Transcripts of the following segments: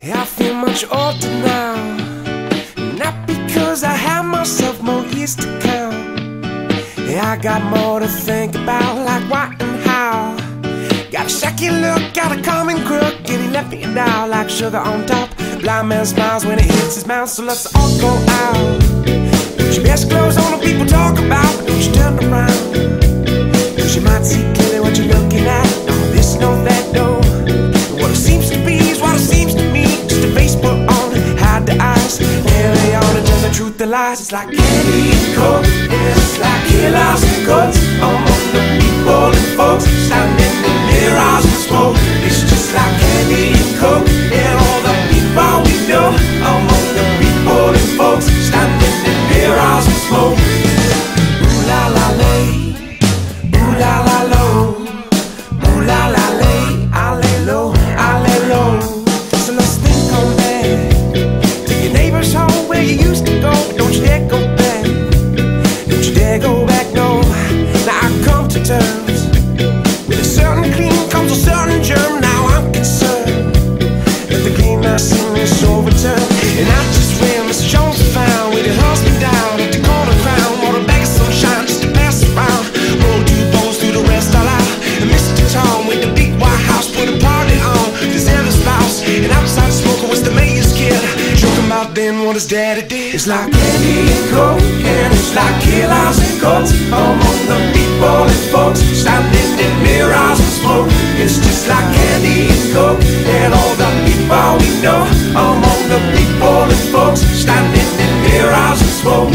I feel much older now, not because I have myself more years to count. I got more to think about, like what and how. Got a shaky look, got a common crook, and he left me down like sugar on top. Blind man smiles when it hits his mouth, so let's all go out. Put your best clothes on, the people talk about, but don't you turn around, cause you might see clearly what you're looking at. No this, no that, no. What it seems to be is what it seems to me. Just a face put on, hide the eyes. There they are to tell the truth, the lies. It's like candy and coke, and it's like killers and cuts among the people and folks standing in mirrors and smoke. It's just like candy and coke, and all the people we know among the people and folks standing in mirrors and smoke. Ooh la la lay, ooh la la low, ooh la la lay, I lay low, I lay low. So let's think on that. To your neighbor's home where you used to go, but don't you dare go back. Don't you dare go back, no. Now I come to terms with a certain clean comes a certain germ. Now I'm concerned that the clean I seen is overturned. And I just ran Mr. Jones found with his husband down at the corner crown. What a bag of sunshine just to pass around. Roll two bones through the rest all out. And Mr. Tom with the big white house put a party on. His other spouse and outside smoker was the mayor's kid. Joking about then what his daddy did. It's like candy and coke, and it's like killers and cuts among the people and folks standing in mirrors and smoke. It's just like candy and coke, and all the people we know among the people and folks standing in mirrors and smoke.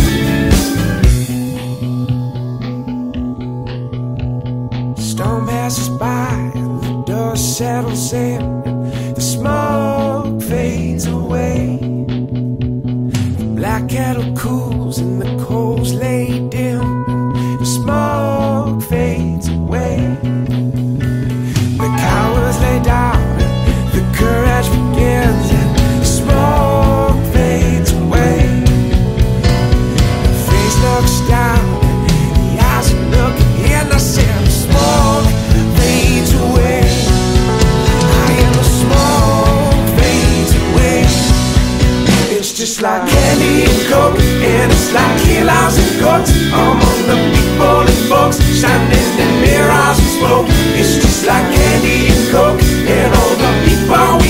Storm passes by and the dust settles in, the smoke fades away. The black kettle cools and the coals lay dim, the smoke fades away. The cowards lay down, the courage begins, the smoke fades away. The face looks down, the eyes are looking in, I said the smoke fades away. I am the smoke fades away. It's just like candy and coke, and it's like killers and cuts among the people and folks standing in mirrors and smoke. It's just like candy and coke, and all the people we